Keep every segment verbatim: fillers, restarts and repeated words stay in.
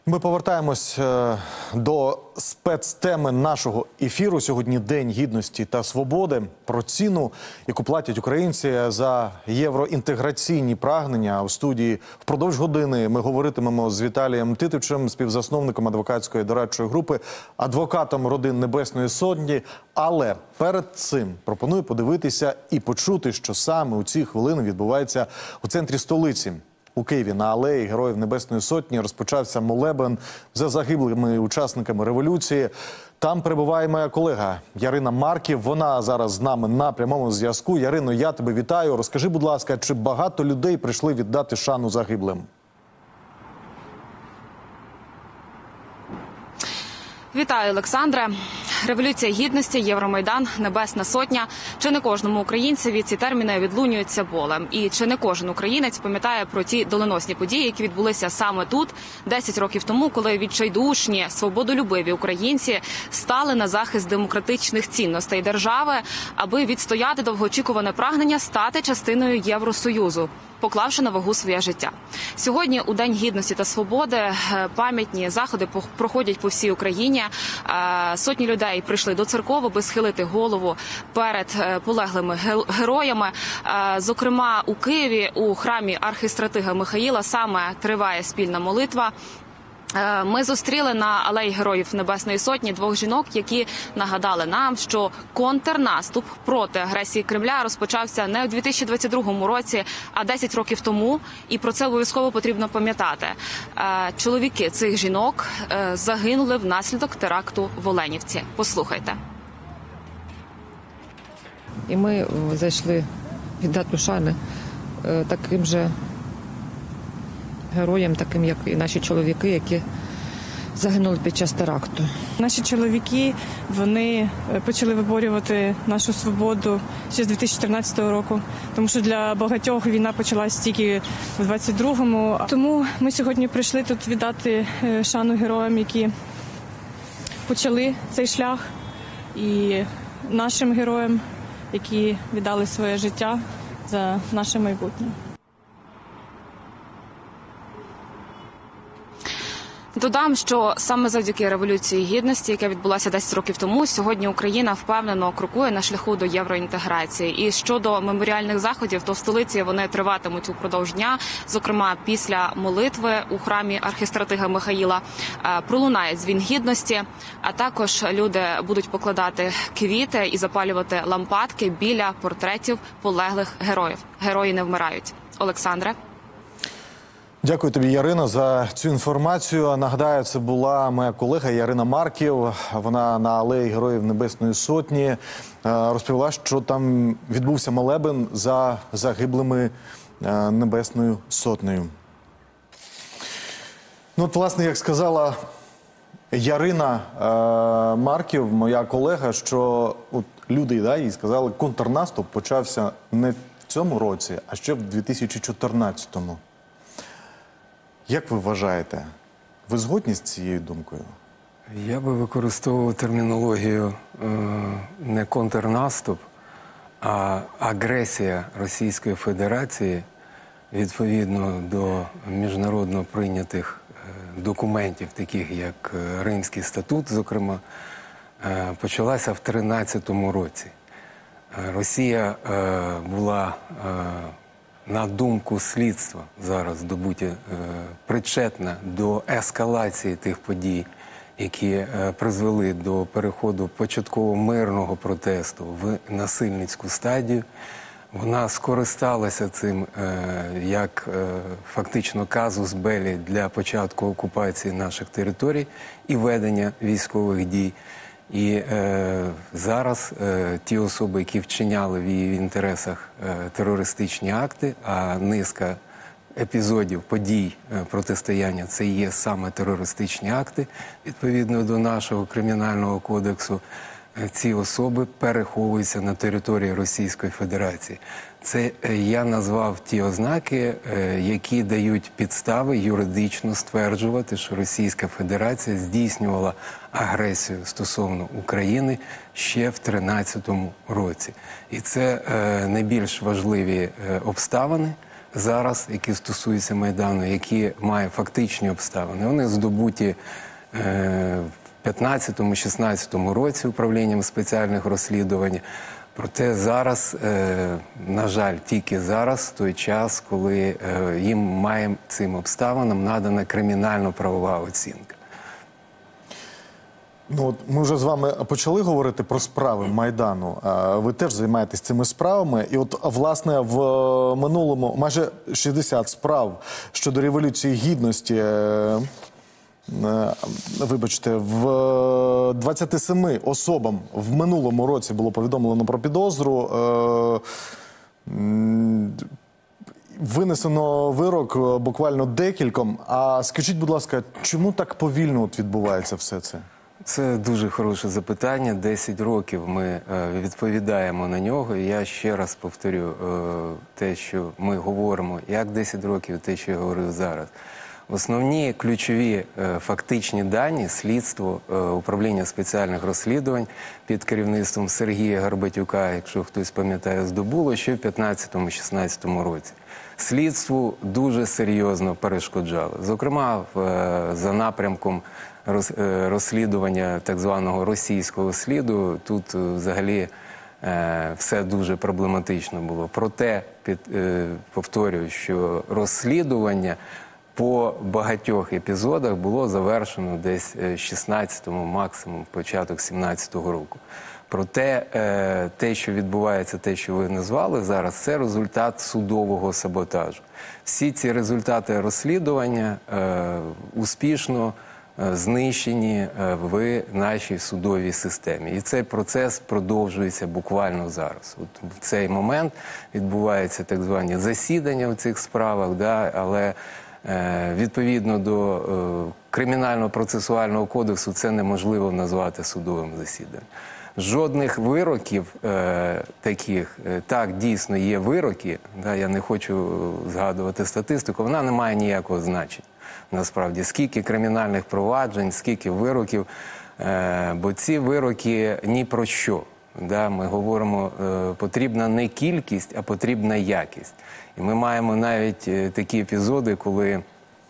Ми повертаємось до спецтеми нашого ефіру. Сьогодні День Гідності та Свободи. Про ціну, яку платять українці за євроінтеграційні прагнення. У студії впродовж години ми говоритимемо з Віталієм Титичем, співзасновником адвокатської дорадчої групи, адвокатом родин Небесної Сотні. Але перед цим пропоную подивитися і почути, що саме у ці хвилини відбувається у центрі столиці. У Києві на алеї Героїв Небесної Сотні розпочався молебен за загиблими учасниками революції. Там перебуває моя колега Ярина Марків. Вона зараз з нами на прямому зв'язку. Ярино, я тебе вітаю. Розкажи, будь ласка, чи багато людей прийшли віддати шану загиблим? Вітаю, Олександре. Революція Гідності, Євромайдан, Небесна Сотня. Чи не кожному українцеві ці терміни відлунюються болем? І чи не кожен українець пам'ятає про ті доленосні події, які відбулися саме тут, десять років тому, коли відчайдушні, свободолюбиві українці стали на захист демократичних цінностей держави, аби відстояти довгоочікуване прагнення стати частиною Євросоюзу, поклавши на вагу своє життя. Сьогодні, у День Гідності та Свободи, пам'ятні заходи проходять по всій Україні. Сотні людей прийшли до церков, аби схилити голову перед полеглими героями. Зокрема, у Києві, у храмі архістратига Михаїла, саме триває спільна молитва. Ми зустріли на алеї Героїв Небесної Сотні двох жінок, які нагадали нам, що контрнаступ проти агресії Кремля розпочався не у дві тисячі двадцять другому році, а десять років тому. І про це обов'язково потрібно пам'ятати. Чоловіки цих жінок загинули внаслідок теракту в Оленівці. Послухайте. І ми зайшли віддати шани таким же героям, таким як і наші чоловіки, які загинули під час теракту. Наші чоловіки, вони почали виборювати нашу свободу ще з дві тисячі чотирнадцятого року, тому що для багатьох війна почалась тільки в двадцять другому. Тому ми сьогодні прийшли тут віддати шану героям, які почали цей шлях, і нашим героям, які віддали своє життя за наше майбутнє. Додам, що саме завдяки Революції Гідності, яка відбулася десять років тому, сьогодні Україна впевнено крокує на шляху до євроінтеграції. І щодо меморіальних заходів, то в столиці вони триватимуть упродовж дня. Зокрема, після молитви у храмі архістратига Михаїла пролунає дзвін гідності, а також люди будуть покладати квіти і запалювати лампадки біля портретів полеглих героїв. Герої не вмирають. Олександре. Дякую тобі, Ярино, за цю інформацію. Нагадаю, це була моя колега Ярина Марків. Вона на алеї Героїв Небесної Сотні розповіла, що там відбувся молебен за загиблими Небесною Сотнею. Ну, от, власне, як сказала Ярина Марків, моя колега, що от люди, да, їй сказали, контрнаступ почався не в цьому році, а ще в дві тисячі чотирнадцятому. Як ви вважаєте, ви згодні з цією думкою? Я би використовував термінологію е, не контрнаступ, а агресія Російської Федерації відповідно до міжнародно прийнятих е, документів, таких як Римський статут, зокрема, е, почалася в тринадцятому році. Е, Росія е, була е, на думку слідства зараз добуті е, причетна до ескалації тих подій, які е, призвели до переходу початково мирного протесту в насильницьку стадію. Вона скористалася цим е, як е, фактично казус беллі для початку окупації наших територій і ведення військових дій. І е, зараз е, ті особи, які вчиняли в її інтересах е, терористичні акти, а низка епізодів, подій е, протистояння – це є саме терористичні акти, відповідно до нашого Кримінального кодексу, е, ці особи переховуються на території Російської Федерації. Це е, я назвав ті ознаки, е, які дають підстави юридично стверджувати, що Російська Федерація здійснювала агресію стосовно України ще в тринадцятому році. І це е, найбільш важливі е, обставини, зараз, які стосуються Майдану, які мають фактичні обставини, вони здобуті е, в п'ятнадцятому-шістнадцятому році управлінням спеціальних розслідувань. Проте зараз, е, на жаль, тільки зараз, той час, коли е, їм має цим обставинам надана кримінально-правова оцінка. Ну, от ми вже з вами почали говорити про справи Майдану. Ви теж займаєтесь цими справами. І от, власне, в минулому майже шістдесят справ щодо Революції Гідності, вибачте, в двадцяти семи особам в минулому році було повідомлено про підозру. Винесено вирок буквально декільком. А скажіть, будь ласка, чому так повільно от відбувається все це? Це дуже хороше запитання. десять років ми відповідаємо на нього. І я ще раз повторю те, що ми говоримо, як десять років, те, що я говорив зараз. Основні ключові фактичні дані слідство управління спеціальних розслідувань під керівництвом Сергія Горбатюка, якщо хтось пам'ятає, здобуло ще в п'ятнадцятому-шістнадцятому році. Слідству дуже серйозно перешкоджало. Зокрема, за напрямком розслідування так званого російського сліду, тут взагалі все дуже проблематично було. Проте, повторюю, що розслідування по багатьох епізодах було завершено десь в шістнадцятому, максимум початок сімнадцятого року. Проте те, що відбувається, те, що ви назвали зараз, це результат судового саботажу. Всі ці результати розслідування успішно знищені в нашій судовій системі. І цей процес продовжується буквально зараз. От в цей момент відбуваються так звані засідання в цих справах, да, але відповідно до Кримінального процесуального кодексу це неможливо назвати судовим засіданням. Жодних вироків е, таких, е, так, дійсно є вироки, да, я не хочу згадувати статистику, вона не має ніякого значення, насправді. Скільки кримінальних проваджень, скільки вироків, е, бо ці вироки ні про що. Да, ми говоримо, е, потрібна не кількість, а потрібна якість. І ми маємо навіть е, такі епізоди, коли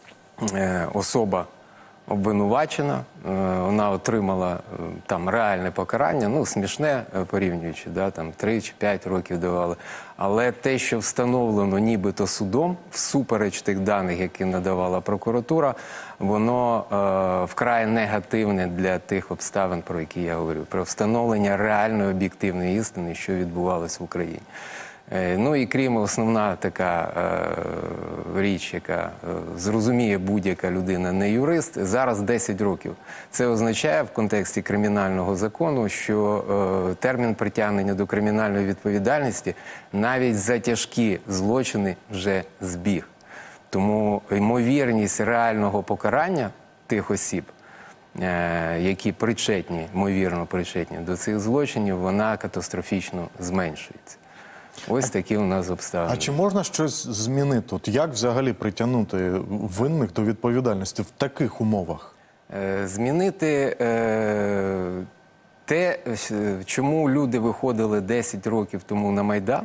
е, особа обвинувачена, вона отримала там реальне покарання, ну, смішне порівнюючи, да, там три чи п'ять років давали. Але те, що встановлено нібито судом, всупереч тих даних, які надавала прокуратура, воно е, вкрай негативне для тих обставин, про які я говорю, про встановлення реальної об'єктивної істини, що відбувалось в Україні. Ну і крім основна така е, річ, яка е, зрозуміє будь-яка людина, не юрист, зараз десять років. Це означає в контексті кримінального закону, що е, термін притягнення до кримінальної відповідальності навіть за тяжкі злочини вже збіг. Тому ймовірність реального покарання тих осіб, е, які причетні, ймовірно причетні до цих злочинів, вона катастрофічно зменшується. Ось такі у нас обставини. А чи можна щось змінити? От як взагалі притягнути винних до відповідальності в таких умовах? Е, змінити е, те, чому люди виходили десять років тому на Майдан,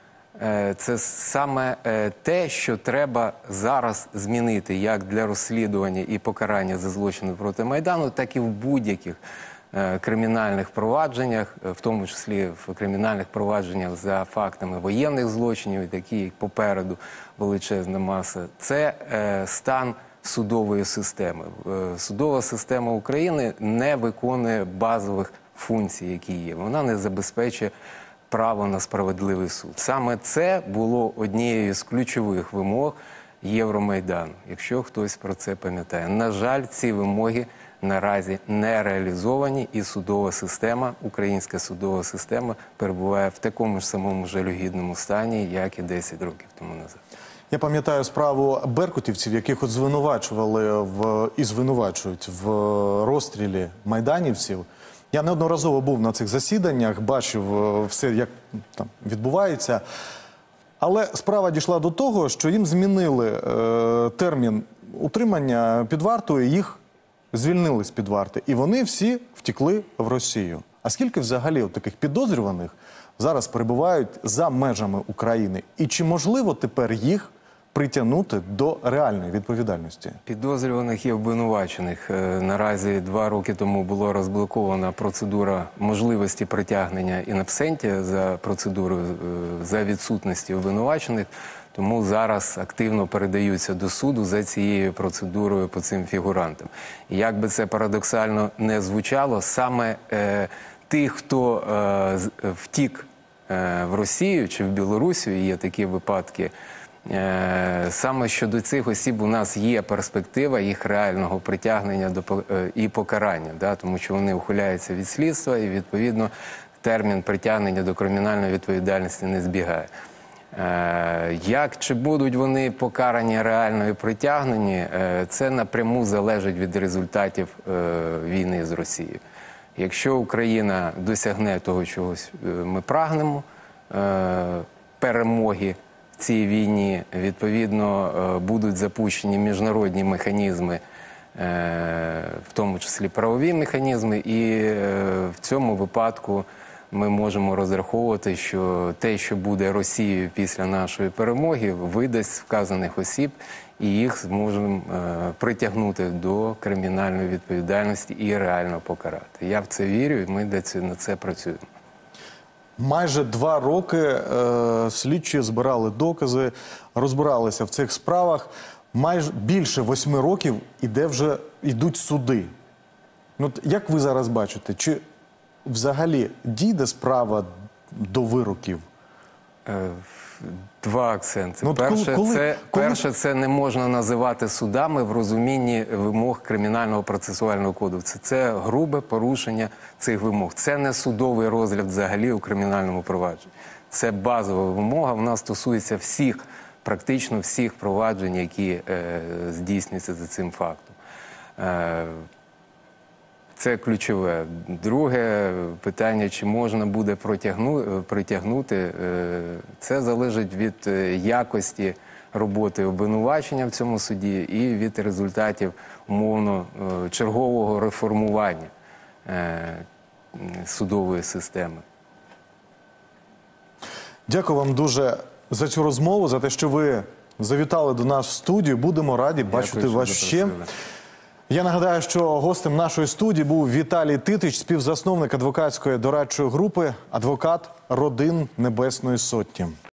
е, це саме е, те, що треба зараз змінити як для розслідування і покарання за злочини проти Майдану, так і в будь-яких кримінальних провадженнях, в тому числі в кримінальних провадженнях за фактами воєнних злочинів, такі попереду величезна маса. Це е, стан судової системи. Судова система України не виконує базових функцій, які є. Вона не забезпечує право на справедливий суд. Саме це було однією з ключових вимог Євромайдану, якщо хтось про це пам'ятає. На жаль, ці вимоги наразі не реалізовані, і судова система, українська судова система, перебуває в такому ж самому жалюгідному стані, як і десять років тому назад. Я пам'ятаю справу беркутівців, яких от звинувачували в, і звинувачують в розстрілі майданівців. Я неодноразово був на цих засіданнях, бачив все, як там відбувається. Але справа дійшла до того, що їм змінили е, термін утримання під вартою, їх звільнили з-під варти. І вони всі втекли в Росію. А скільки взагалі от таких підозрюваних зараз перебувають за межами України? І чи можливо тепер їх притягнути до реальної відповідальності? Підозрюваних і обвинувачених. Е, Наразі два роки тому була розблокована процедура можливості притягнення in absentia за процедурою е, за відсутності обвинувачених. Тому зараз активно передаються до суду за цією процедурою по цим фігурантам. І як би це парадоксально не звучало, саме е, тих, хто е, з- втік е, в Росію чи в Білорусію, є такі випадки, е, саме щодо цих осіб у нас є перспектива їх реального притягнення до, по- е, і покарання, да, тому що вони ухиляються від слідства і, відповідно, термін притягнення до кримінальної відповідальності не збігає. Е, Як чи будуть вони покарані реально і притягнені, е, це напряму залежить від результатів е, війни з Росією. Якщо Україна досягне того, чого ми прагнемо, е, перемоги в цій війні, відповідно, е, будуть запущені міжнародні механізми, е, в тому числі правові механізми, і е, в цьому випадку ми можемо розраховувати, що те, що буде Росією після нашої перемоги, видасть вказаних осіб, і їх зможемо е, притягнути до кримінальної відповідальності і реально покарати. Я в це вірю, і ми для цього- на це працюємо. Майже два роки е, слідчі збирали докази, розбиралися в цих справах. Майже більше восьми років іде вже, йдуть суди. Ну, от як ви зараз бачите, чи взагалі дійде справа до вироків? Е, Два акценти. Ну, от перше, коли- коли- це, коли- перше, це не можна називати судами в розумінні вимог Кримінального процесуального кодексу. Це грубе порушення цих вимог. Це не судовий розгляд взагалі у кримінальному провадженні. Це базова вимога. Вона стосується всіх, практично всіх проваджень, які е, здійснюються за цим фактом. Е, Це ключове. Друге питання, чи можна буде протягну, притягнути, е, це залежить від е, якості роботи обвинувачення в цьому суді і від результатів, умовно, е, чергового реформування е, судової системи. Дякую вам дуже за цю розмову, за те, що ви завітали до нас в студію. Будемо раді бачити Дякую, що вас ще. запросили. Я нагадаю, що гостем нашої студії був Віталій Титич, співзасновник адвокатської дорадчої групи «Адвокат родин Небесної Сотні».